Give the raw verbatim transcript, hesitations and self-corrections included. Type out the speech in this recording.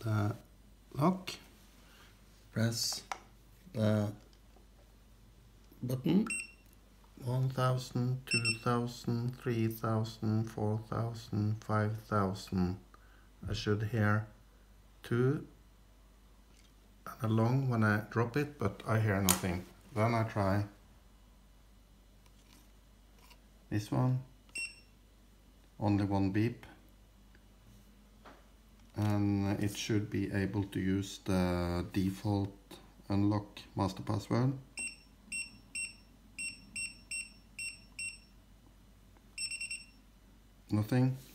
the lock, press the button, one thousand, two thousand, three thousand, four thousand, five thousand. I should hear two and along when I drop it, but I hear nothing. Then I try this one, only one beep, and it should be able to use the default unlock master password. Nothing.